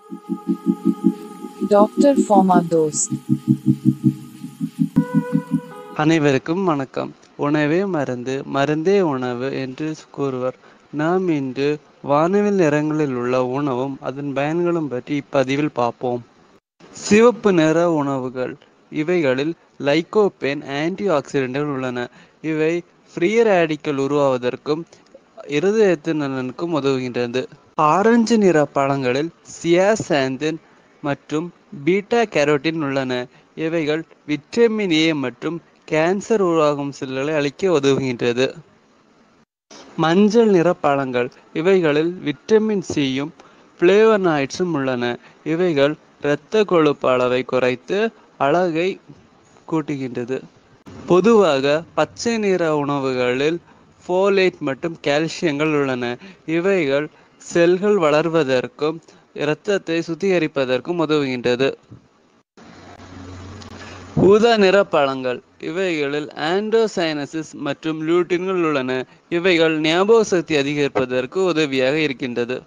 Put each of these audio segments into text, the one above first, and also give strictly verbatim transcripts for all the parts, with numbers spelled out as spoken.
Doctor ஃபார்மாடோஸ்ட். அனைவருக்கும் வணக்கம். உணவே மருந்து, மருந்தே உணவு என்று கூறுவர். நாம் இன்று வானவில் நிறங்களில் உள்ள உணவும் அதன் பயன்களும் பற்றி இப்பதிவில் பார்ப்போம். சிவப்பு நிற உணவுகள். இவைகளில் லைகோபேன், ஆன்டி ஆக்சிடென்ட்கள் உள்ளன. இவை ஃப்ரீ ரேடிக்கல் உருவாவதற்கும் இருதயத்தின் நலனுக்கும் உதவுகின்றது. ஆரஞ்சு நிற பழங்களில் சியாசாந்தின் மற்றும் பீட்டா கேரோட்டின் உள்ளன. இவைகள் விட்டமின் ஏ மற்றும் கேன்சர் உருவாகும் செல்களை அழிக்க உதவுகின்றது. மஞ்சள் நிற பழங்கள். இவைகளில் விட்டமின் சியும் பிளேவனாய்ட்ஸும் உள்ளன. இவைகள் இரத்த கொழுப்பு அளவை குறைத்து அழகை கூட்டுகின்றது. பொதுவாக பச்சை நிற உணவுகளில் ஃபோலேட் மற்றும் கால்சியங்கள் உள்ளன. இவைகள் செல்கள் வளர்வதற்கும் இரத்தத்தை சுத்திகரிப்பதற்கும் உதவுகின்றது. ஊதா நிற பழங்கள். இவைகளில் ஆண்டோசைனசிஸ் மற்றும் லியூட்டின்கள் உள்ளன. இவைகள் ஞாபக சக்தி அதிகரிப்பதற்கு உதவியாக இருக்கின்றது.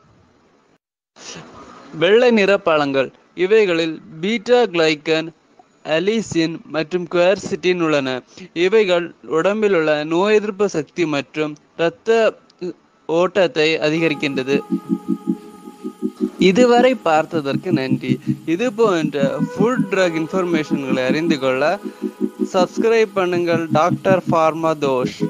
வெள்ளை நிற பழங்கள். இவைகளில் பீட்டா கிளைகன், அலிசின் மற்றும் குவர்சிட்டின் உள்ளன. இவைகள் உடம்பில் உள்ள நோய் எதிர்ப்பு சக்தி மற்றும் இரத்த ஓட்டத்தை அதிகரிக்கின்றது. இதுவரை பார்த்ததற்கு நன்றி. இது போன்ற ஃபுட் ட்ரக் இன்ஃபர்மேஷன்களை அறிந்து கொள்ள சப்ஸ்கிரைப் பண்ணுங்கள். டாக்டர் ஃபார்மாடோஸ்ட்.